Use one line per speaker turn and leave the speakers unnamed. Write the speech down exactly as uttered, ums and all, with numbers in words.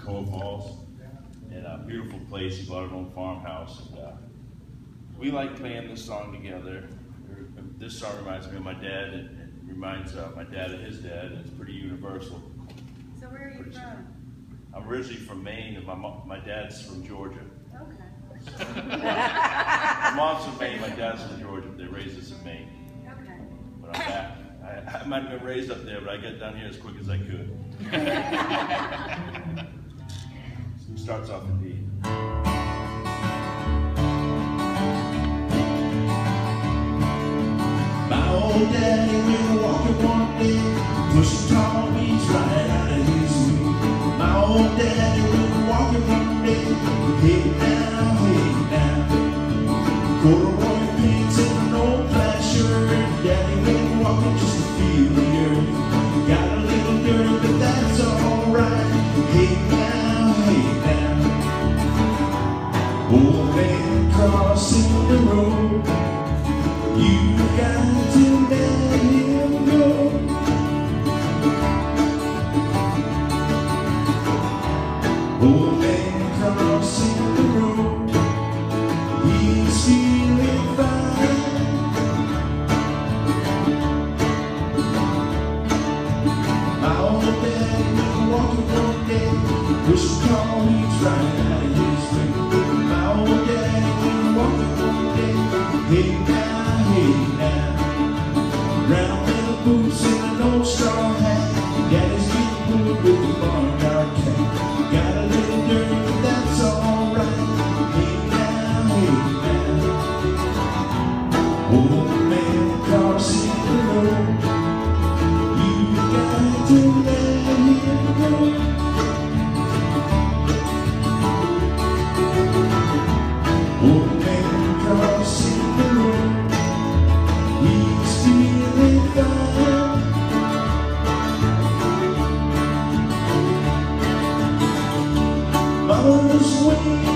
Coal Falls, and a beautiful place. He bought an old farmhouse, and uh, we like playing this song together. This song reminds me of my dad, and it reminds uh, my dad of his dad, and it's pretty universal.
So where are you
pretty
from?
Simple. I'm originally from Maine, and my mom, my dad's from Georgia.
Okay.
My mom's from Maine, my dad's from Georgia. They raised us in Maine.
Okay.
But I'm back. I, I might have been raised up there, but I got down here as quick as I could. So it starts off in D.
My old daddy went walking one day, pushing tall weeds right out of his way. My old daddy went walking one day, hey now, hey now. Corduroy pants and an old plaid shirt, daddy went walking just to feel the earth. Got a little dirty, but that's alright. Hey now, hey now. Old man crossing the road, you got to let him go. Old man crossing the road, he's feeling fine. My old dad went walking one day, pushing tall weeds right out of his way. My old dad went walking one day, hey now, hey now. Round little boots and an old straw hat, daddy's getting bored with the barnyard cat. Got a little dirty, but that's alright. Hey now, hey now. Old man crossing the road, you got to let him go. Old man crossing the road, he's feeling fine. Mama's waiting